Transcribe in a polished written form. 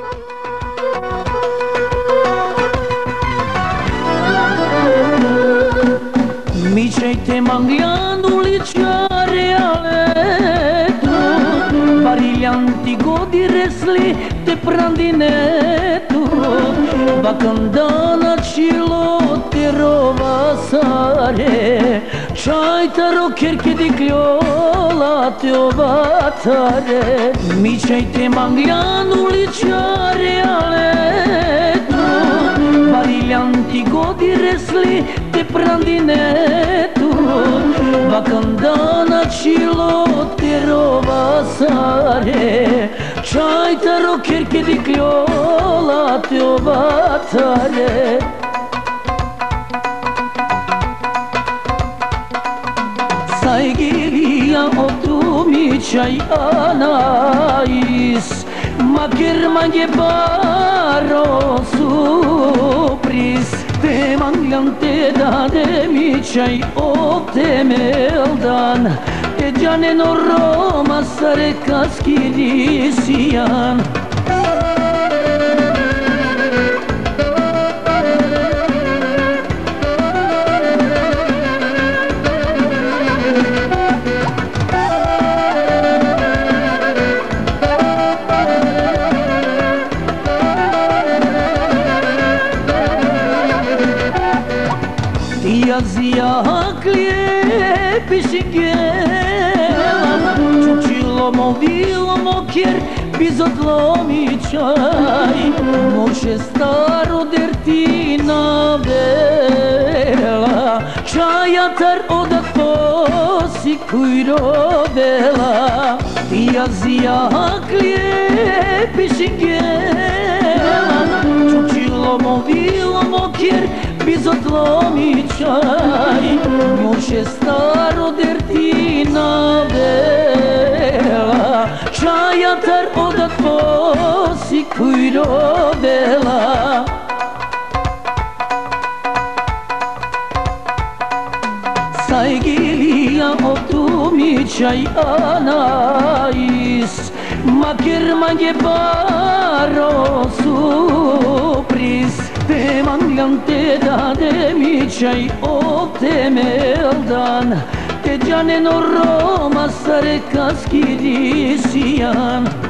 Mi c'hai te mangiandoli ciarealetto, bariglianti godi resli te prandinetto, va candana cilo te rova sare, c'hai taro kerke di criola te ovatare. Mi c'hai te mangiandoli ciarealetto, bariglianti godi resli te prandinetto, va candana cilo te rova sare, c'hai taro kerke di criola te ovatare. Saygıya otumi çay anais, makir mange baro surpris, te manglante da de mi çay o temeldan, te canen o Roma sare kaskirisiyan. Zia pishigela, čučilo movilo mokjer, bizodlomi čaj, moše staro dertina vela, čajatar odat posi kujrovela. Tia zia pishigela, čučilo movilo mokjer, bizodlomi čaj, moše staro dertina vela, čajatar odat posi kujrovela. Saygıya otumi çay anais, makir mange baro surpris, te manglante da de mi çay o temeldan, te canen o Roma sare kaskirisiyan.